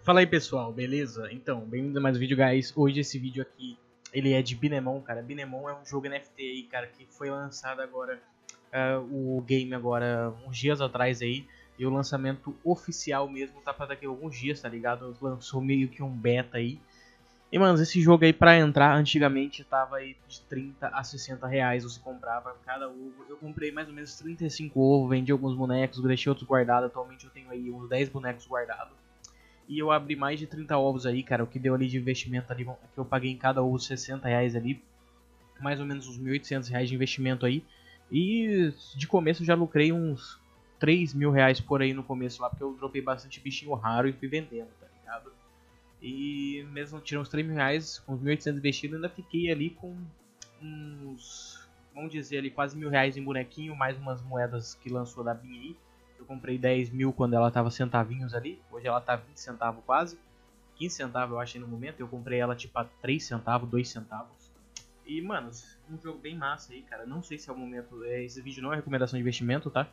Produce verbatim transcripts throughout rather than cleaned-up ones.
Fala aí pessoal, beleza? Então, bem-vindo a mais um vídeo, guys. Hoje esse vídeo aqui, ele é de Binemon, cara. Binemon é um jogo N F T aí, cara, que foi lançado agora, uh, o game agora, uns dias atrás aí. E o lançamento oficial mesmo tá pra daqui a alguns dias, tá ligado? Lançou meio que um beta aí. E, mano, esse jogo aí pra entrar, antigamente tava aí de trinta a sessenta reais, você comprava cada ovo. Eu comprei mais ou menos trinta e cinco ovos, vendi alguns bonecos, deixei outros guardados. Atualmente eu tenho aí uns dez bonecos guardados. E eu abri mais de trinta ovos aí, cara, o que deu ali de investimento ali, que eu paguei em cada ovo sessenta reais ali. Mais ou menos uns mil e oitocentos reais de investimento aí. E de começo eu já lucrei uns três mil reais por aí no começo lá, porque eu dropei bastante bichinho raro e fui vendendo, tá ligado? E mesmo tirando uns três mil reais, com uns mil e oitocentos investidos, ainda fiquei ali com uns, vamos dizer ali, quase mil reais em bonequinho, mais umas moedas que lançou da Bin aí. Eu comprei dez mil quando ela tava centavinhos ali, hoje ela tá vinte centavos quase, quinze centavos eu achei no momento, eu comprei ela tipo a três centavos, dois centavos. E mano, um jogo bem massa aí, cara, não sei se é o momento, esse vídeo não é recomendação de investimento, tá?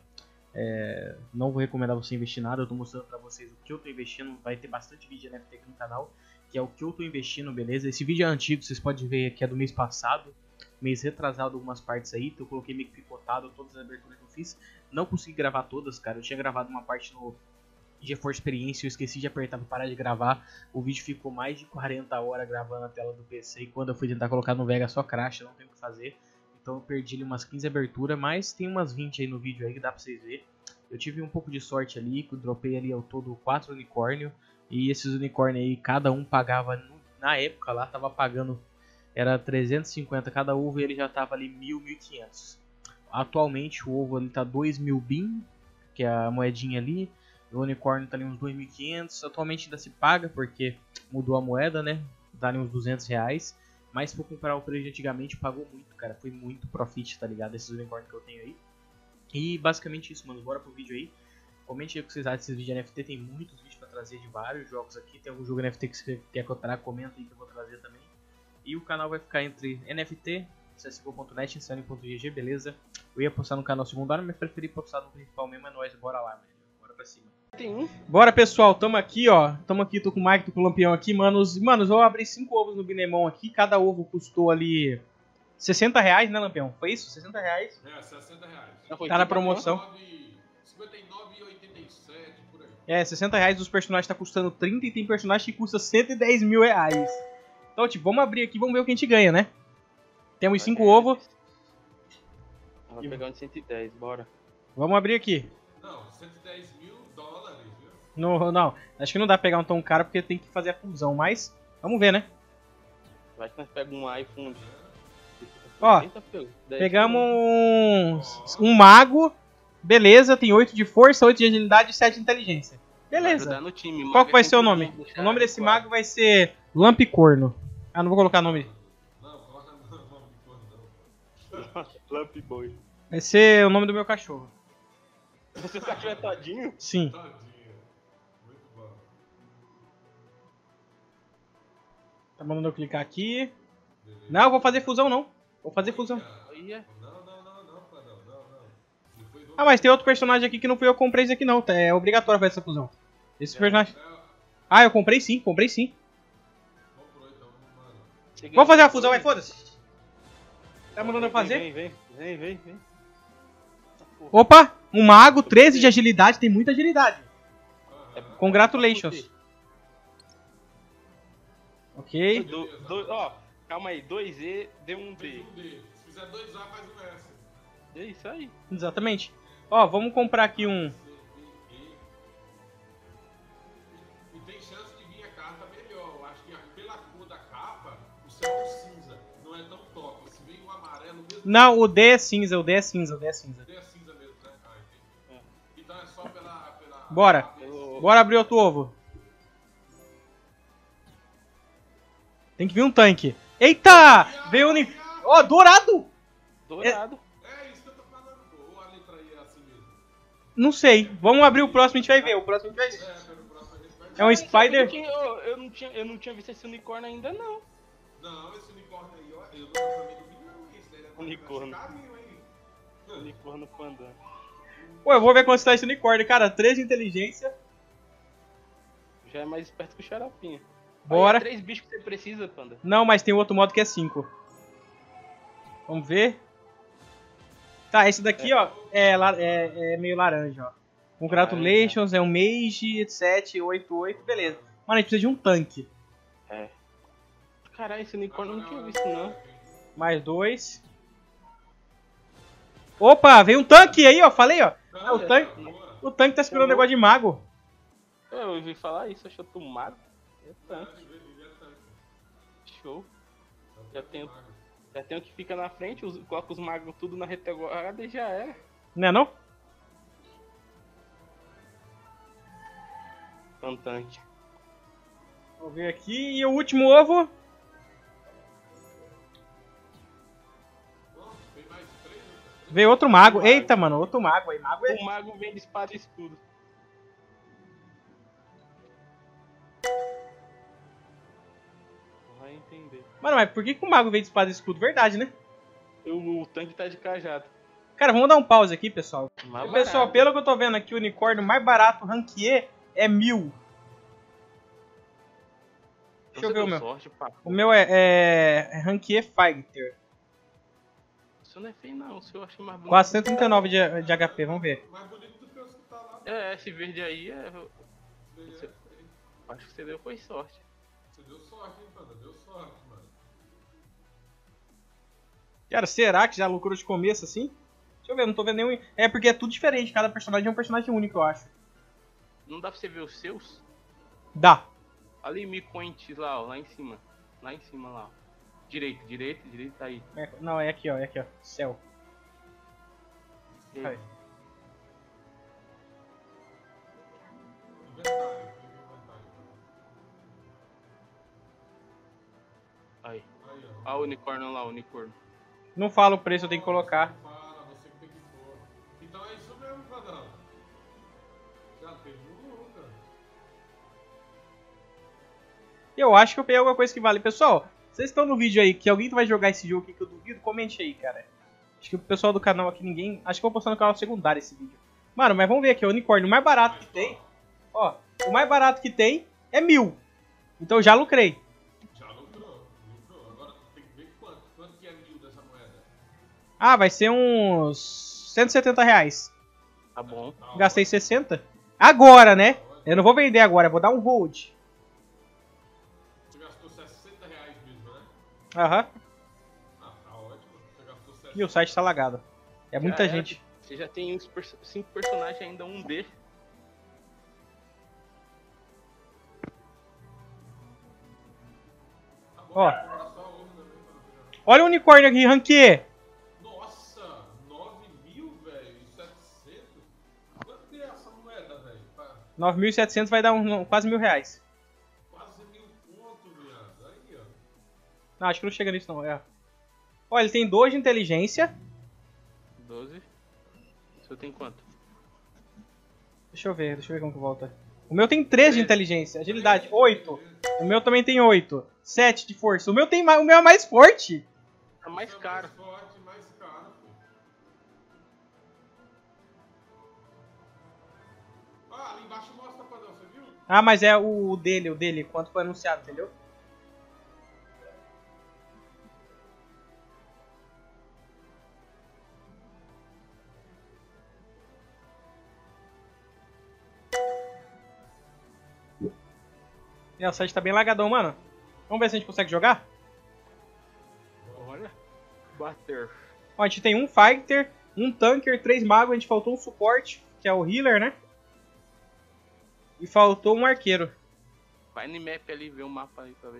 É, não vou recomendar você investir nada, eu tô mostrando pra vocês o que eu tô investindo, vai ter bastante vídeo de N F T aqui no canal, que é o que eu tô investindo, beleza? Esse vídeo é antigo, vocês podem ver que é do mês passado, mês retrasado algumas partes aí, então eu coloquei meio que picotado todas as aberturas que eu fiz, não consegui gravar todas, cara, eu tinha gravado uma parte no GeForce Experience, eu esqueci de apertar pra parar de gravar, o vídeo ficou mais de quarenta horas gravando a tela do P C, e quando eu fui tentar colocar no Vega só crash, não tem o que fazer. Então eu perdi ali umas quinze aberturas, mas tem umas vinte aí no vídeo aí que dá pra vocês verem. Eu tive um pouco de sorte ali, que eu dropei ali ao todo quatro unicórnios. E esses unicórnios aí, cada um pagava, na época lá, tava pagando, era trezentos e cinquenta cada ovo e ele já tava ali mil, mil e quinhentos. Atualmente o ovo ali tá dois mil bin, que é a moedinha ali. O unicórnio tá ali uns dois mil e quinhentos. Atualmente ainda se paga, porque mudou a moeda, né? Tá ali uns duzentos reais. Mas se for comparar o preço de antigamente, pagou muito, cara. Foi muito profit, tá ligado? Esses unicórnios que eu tenho aí. E basicamente isso, mano. Bora pro vídeo aí. Comente aí o que vocês acham desses vídeos de N F T. Tem muitos vídeos pra trazer de vários jogos aqui. Tem algum jogo N F T que você quer que eu traga, comenta aí que eu vou trazer também. E o canal vai ficar entre N F T, C S G O ponto net e Insane ponto G G, beleza? Eu ia postar no canal secundário, mas preferi postar no principal mesmo. É nóis, bora lá, mano. Bora pra cima. Tem um. Bora, pessoal, tamo aqui, ó. Tamo aqui, tô com o Mike, tô com o Lampião aqui, manos. Manos, eu abri cinco ovos no Binemon aqui. Cada ovo custou ali sessenta reais, né, Lampião? Foi isso? sessenta reais? É, sessenta reais. Tá na promoção. cinquenta e nove e oitenta e sete, por aí. É, sessenta reais, os personagens tá custando trinta e tem personagem que custa cento e dez mil reais. Então, tipo, vamos abrir aqui, vamos ver o que a gente ganha, né? Temos cinco ovos. Vou pegar um de cento e dez, bora. Vamos abrir aqui. Não, cento e dez mil dólares, viu? No, não, acho que não dá pra pegar um tão caro porque tem que fazer a fusão, mas vamos ver, né? Vai que nós pegamos um iPhone. Ó, pegamos um, um mago, beleza, tem oito de força, oito de agilidade e sete de inteligência. Beleza. No time. Qual que vai ser o nome? O nome desse mago vai ser Lampicorno. Ah, não vou colocar nome. Não, coloca o nome de cor, não. Lamp Boy. Vai ser o nome do meu cachorro. O seu cachorro é todinho? Sim. Tadinho. Muito bom. Tá mandando eu clicar aqui. Não, eu vou fazer fusão não. Vou fazer fusão. Olha. Não, não, não, não, não, não, não. Depois do... Ah, mas tem outro personagem aqui que não fui eu que comprei esse aqui não. É obrigatório fazer essa fusão. Esse personagem... Ah, eu comprei sim, comprei sim. Comprou, então, mano. Vamos fazer a fusão, vai, foda-se. Tá mandando eu fazer? Vem, vem, vem, vem, vem. Opa, um mago, treze de agilidade, tem muita agilidade. Congratulations. Ok. Do, do, ó, calma aí, dois E, deu um D. Um D. Se fizer dois A, faz um S. É isso aí. Exatamente. Ó, vamos comprar aqui um... E tem chance de vir a carta melhor. Eu acho que pela cor da capa, o céu é cinza. Não é tão top. Se vem um amarelo mesmo. Não, o D é cinza, o D é cinza, o D é cinza. O D é cinza mesmo, né? Ah, entendi. Então é só pela. pela Bora. Bora abrir outro ovo. Tem que vir um tanque. Eita! Veio um... Ó, dourado! Dourado. É isso que eu tô falando, pô. Ou a letra I é assim mesmo. Não sei. Vamos abrir o próximo, a gente vai ver. O próximo a gente vai ver. É, pelo próximo a gente vai ver. É um Spider... Eu, eu, eu, não tinha, eu não tinha visto esse unicórnio ainda, não. Não, esse unicórnio aí, ó. Eu não também não vi, não. Esse daí é Unicórnio. carinho, hein? Unicórnio pandã. Pô, eu vou ver quanto está esse unicórnio. Cara, três de inteligência. Já é mais esperto que o Xaropinha. Bora. Aí é três bichos que você precisa, Panda. Não, mas tem outro modo que é cinco. Vamos ver. Tá, esse daqui, ó, é, la- é, é meio laranja, ó. Congratulations, é um Mage, sete, oito, oito, beleza. Mano, a gente precisa de um tanque. É. Caralho, esse unicórnio eu não tinha visto, não. Mais dois. Opa, veio um tanque aí, ó, falei, ó. Ah, o, tanque, o tanque tá segurando negócio de mago. Eu ouvi falar isso, achou tu mago. É tanque. Show. Já tenho, já tenho que fica na frente, os, coloca os magos tudo na retaguarda e já era. Não é não? Um tanque. Vou ver aqui. E o último ovo. Veio outro mago. Eita, mano, outro mago aí. Mago é... O mago vem de espada e escudo. Vai entender. Mano, mas por que, que o mago veio de espada e escudo? Verdade, né? O, o tanque tá de cajado. Cara, vamos dar um pause aqui, pessoal. Mais E, pessoal, barato. pelo que eu tô vendo aqui, o unicórnio mais barato, ranquier, é mil. Deixa eu Você ver o deu meu. Sorte, pá. O meu é, é, é ranquier fighter. Isso não é feio, não. O seu eu achei mais bonito. quatrocentos e trinta e nove de, de H P, vamos ver. Mais bonito do que os que tá lá. É, esse verde aí é. Você, Acho que você deu foi sorte. você deu sorte, hein, Panda? Deu sorte, mano. Cara, será que já lucrou de começo assim? Deixa eu ver, não tô vendo nenhum... É porque é tudo diferente, cada personagem é um personagem único, eu acho. Não dá pra você ver os seus? Dá. Ali, Mi Point lá, ó, lá em cima. Lá em cima, lá. Ó. Direito, direito, direito, tá aí. É, não, é aqui, ó, é aqui, ó. Céu. E aí? Aí. Inventário, clica no inventário. Aí. Aí, ó. Ó o unicórnio lá, o unicórnio. Não fala o preço, eu tenho que colocar. Fala, você que tem que pôr. Então é isso mesmo, Vandão. Já teve um luta. Eu acho que eu peguei alguma coisa que vale. Pessoal, vocês estão no vídeo aí, que alguém vai jogar esse jogo aqui que eu duvido, comente aí, cara. Acho que o pessoal do canal aqui, ninguém... Acho que eu vou postar no canal secundário esse vídeo. Mano, mas vamos ver aqui, o unicórnio mais barato que tem. Ó, o mais barato que tem é mil. Então já lucrei. Já lucrou, lucrou. Agora tem que ver quanto. Quanto que é mil dessa moeda? Ah, vai ser uns cento e setenta reais. Tá bom. Tá Gastei ótimo, sessenta. Agora, né? tá ótimo. Eu não vou vender agora, eu vou dar um hold. Você gastou sessenta reais mesmo, né? Aham. Ah, tá ótimo. Você gastou sessenta. E o site tá lagado. É muita Já era. gente. Você já tem uns perso- cinco personagens ainda, um D. Tá bom, Ó. vou comprar só ouro também pra não pegar. Olha o unicórnio aqui, ranquear. Nossa, nove mil, velho, e setecentos? Quanto que é essa moeda, velho? Pa- nove mil e setecentos vai dar um, quase mil reais. Quase mil pontos, viado. Aí, ó. Não, acho que não chega nisso não, é. Olha, ele tem dois de inteligência. doze. O seu tem quanto? Deixa eu ver, deixa eu ver como que volta. O meu tem três de inteligência, agilidade, oito. O meu também tem oito. sete de força. O meu tem mais, o meu é mais forte. Tá mais Isso é caro. Mais forte, mais caro, filho. Ah, ali embaixo mostra, Padrão, você viu? Ah, mas é o dele, o dele, quanto foi anunciado, entendeu? É, o site tá bem lagadão, mano. Vamos ver se a gente consegue jogar? Olha. Bater. Ó, a gente tem um fighter, um tanker, três magos, a gente faltou um suporte, que é o healer, né? E faltou um arqueiro. Vai no map ali, ver o mapa aí pra ver.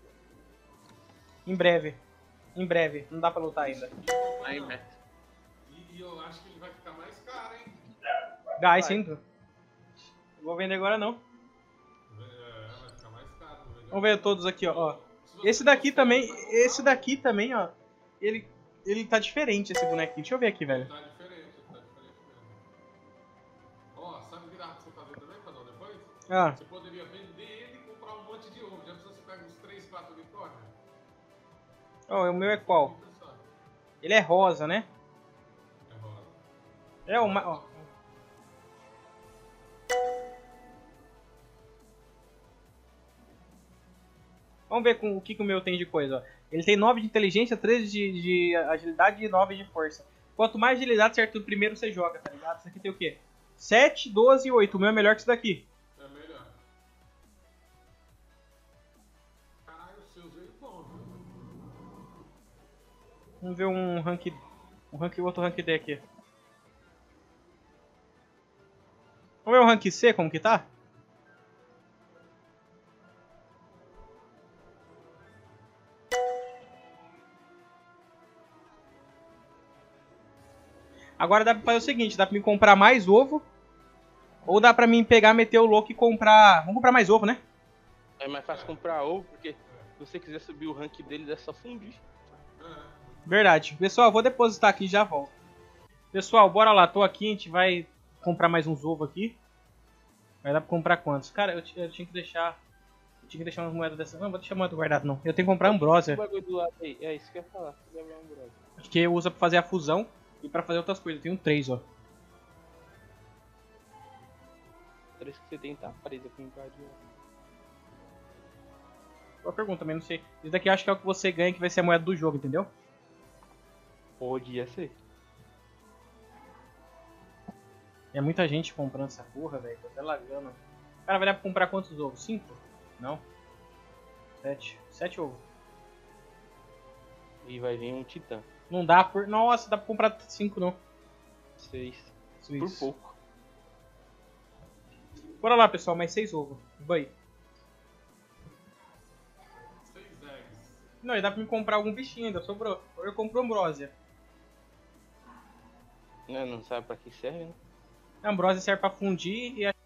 Em breve. Em breve. Não dá pra lutar ainda. Aí, map. E, e eu acho que ele vai ficar mais caro, hein? Dá, Vai. sim. Não vou vender agora não. É, vai ficar mais caro. Velho. Vamos ver todos aqui, ó. ó. Se você Esse daqui consegue, também, vai comprar, esse daqui também, ó. Ele, ele tá diferente, esse bonequinho. Deixa eu ver aqui, velho. Tá diferente, tá diferente mesmo. Ó, sabe o que dá pra você fazer também, Padrão, depois? Ah, Você poderia vender ele e comprar um monte de ovo. Já precisa você pega uns três, quatro unicórnios? ó, o meu é qual? Fica só. Ele é rosa, né? É rosa. É o mais... ó. Vamos ver com, o que, que o meu tem de coisa, ó. Ele tem nove de inteligência, treze de, de agilidade e nove de força. Quanto mais agilidade certo do primeiro você joga, tá ligado? Isso aqui tem o quê? sete, doze e oito. O meu é melhor que isso daqui. É melhor. Caralho, os seus veio bom, viu? Vamos ver um rank... Um rank outro rank D aqui. Vamos ver o rank C como que tá? Agora dá pra fazer o seguinte, dá pra mim comprar mais ovo. Ou dá pra mim pegar, meter o louco e comprar... Vamos comprar mais ovo, né? É mais fácil comprar ovo, porque se você quiser subir o rank dele, é só fundir. Verdade. Pessoal, vou depositar aqui e já volto. Pessoal, bora lá. Tô aqui, a gente vai comprar mais uns ovos aqui. Vai dar pra comprar quantos? Cara, eu, eu tinha que deixar... Eu tinha que deixar umas moedas dessas. Não, vou deixar moeda guardada não. Eu tenho que comprar ambrósia. É isso que eu ia falar. Que usa pra fazer a fusão e pra fazer outras coisas. Eu tenho três, ó. Três que você tem tá presa com o card. Boa pergunta, também não sei. Isso daqui eu acho que é o que você ganha, que vai ser a moeda do jogo, entendeu? Podia ser. É muita gente comprando essa porra, velho. Tô até lagando. Cara, vai dar pra comprar quantos ovos? Cinco? Não. Sete. Sete ovos. E vai vir um titã. Não dá por... Nossa, dá pra comprar cinco não. Seis. Seis. Por pouco. Bora lá, pessoal. Mais seis ovos. Vai. Seis eggs. Não, e dá pra me comprar algum bichinho ainda. Sobrou. Eu compro ambrósia. Não, não sabe pra que serve, né? A ambrósia serve pra fundir e a...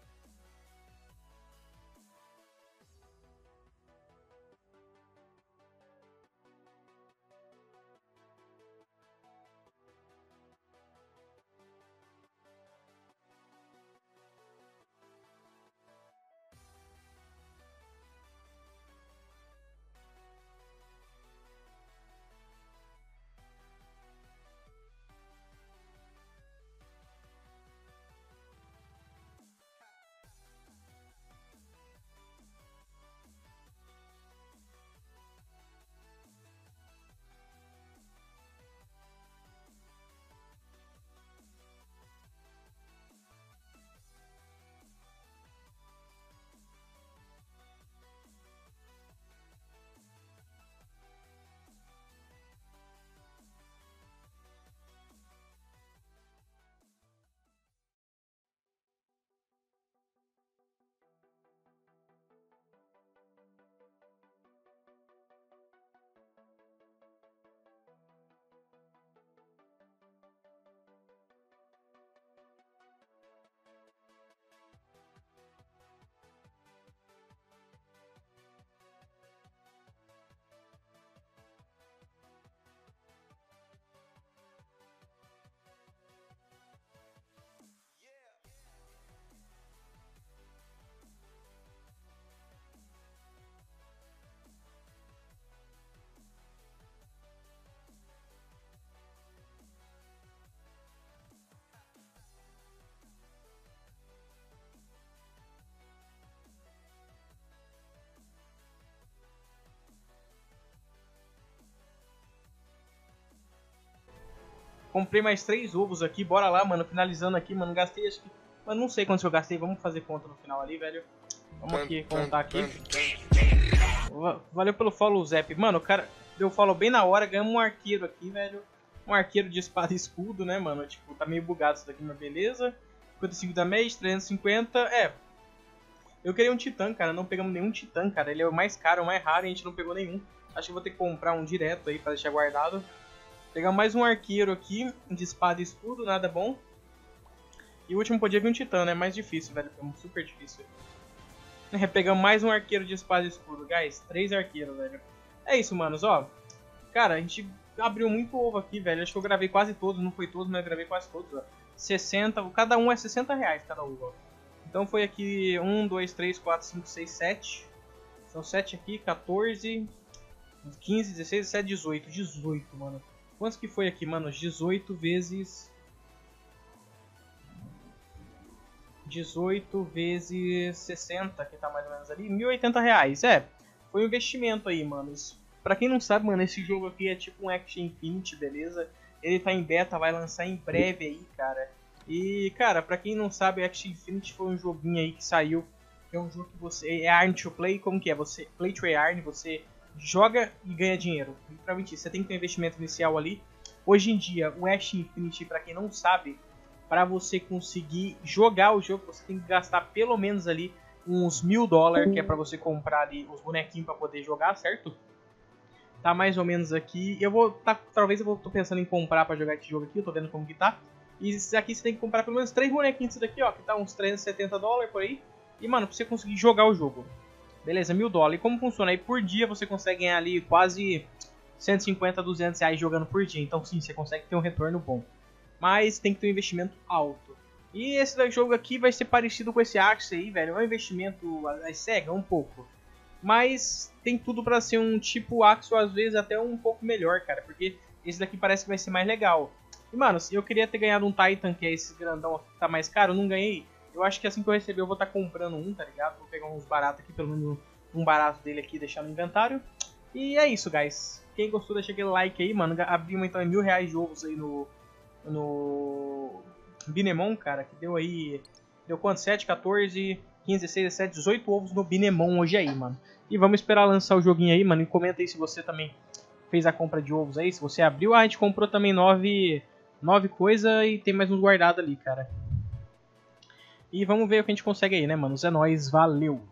Comprei mais três ovos aqui, bora lá, mano. Finalizando aqui, mano. Gastei, acho que... Mano, não sei quantos eu gastei. Vamos fazer conta no final ali, velho. Vamos aqui, contar aqui. Valeu pelo follow, Zep. Mano, o cara deu follow bem na hora. Ganhamos um arqueiro aqui, velho. Um arqueiro de espada e escudo, né, mano? Tipo, tá meio bugado isso daqui, mas beleza. cinquenta e cinco damage, trezentos e cinquenta. É. Eu queria um titã, cara. Não pegamos nenhum titã, cara. Ele é o mais caro, o mais raro e a gente não pegou nenhum. Acho que vou ter que comprar um direto aí pra deixar guardado. Pegar mais um arqueiro aqui, de espada e escudo, nada bom. E o último podia vir um titã, né? Mais difícil, velho. Super difícil. É, pegamos mais um arqueiro de espada e escudo, guys. Três arqueiros, velho. É isso, manos, ó. Cara, a gente abriu muito ovo aqui, velho. Acho que eu gravei quase todos, não foi todos, mas eu gravei quase todos, ó. sessenta, cada um é sessenta reais cada ovo, ó. Então foi aqui um, dois, três, quatro, cinco, seis, sete. São sete aqui, quatorze, quinze, dezesseis, dezessete, dezoito. dezoito, mano. Quantos que foi aqui, mano? dezoito vezes... dezoito vezes sessenta, que tá mais ou menos ali. mil e oitenta reais. É, foi um investimento aí, mano. Pra quem não sabe, mano, esse jogo aqui é tipo um Axie Infinity, beleza? Ele tá em beta, vai lançar em breve aí, cara. E, cara, pra quem não sabe, Axie Infinity foi um joguinho aí que saiu. É um jogo que você... é Earn to Play, como que é? Você Play to Earn, você joga e ganha dinheiro. Literalmente, você tem que ter um investimento inicial ali. Hoje em dia, o Axie Infinity, pra quem não sabe, pra você conseguir jogar o jogo, você tem que gastar pelo menos ali uns mil dólares, que é pra você comprar ali os bonequinhos pra poder jogar, certo? Tá mais ou menos aqui. Eu vou, tá, talvez eu vou, tô pensando em comprar pra jogar esse jogo aqui, eu tô vendo como que tá. E esse aqui você tem que comprar pelo menos três bonequinhos desse daqui, ó, que tá uns trezentos e setenta dólares por aí. E, mano, pra você conseguir jogar o jogo. Beleza, mil dólares. E como funciona? Aí por dia você consegue ganhar ali quase cento e cinquenta, duzentos reais jogando por dia. Então sim, você consegue ter um retorno bom. Mas tem que ter um investimento alto. E esse jogo aqui vai ser parecido com esse Axie aí, velho. É um investimento às cegas, um pouco. Mas tem tudo pra ser um tipo Axie, às vezes até um pouco melhor, cara. Porque esse daqui parece que vai ser mais legal. E, mano, eu queria ter ganhado um Titan, que é esse grandão aqui que tá mais caro. Eu não ganhei. Eu acho que assim que eu receber eu vou estar tá comprando um, tá ligado? Vou pegar uns baratos aqui, pelo menos um barato dele aqui e deixar no inventário. E é isso, guys. Quem gostou, deixa aquele like aí, mano. Abrimos então mil reais de ovos aí no... No... Binemon, cara, que deu aí... Deu quanto? sete, quatorze, quinze, dezesseis, dezessete, dezoito ovos no Binemon hoje aí, mano. E vamos esperar lançar o joguinho aí, mano. E comenta aí se você também fez a compra de ovos aí. Se você abriu, ah, a gente comprou também nove... nove coisas e tem mais uns guardados ali, cara. E vamos ver o que a gente consegue aí, né, mano? É nóis, valeu!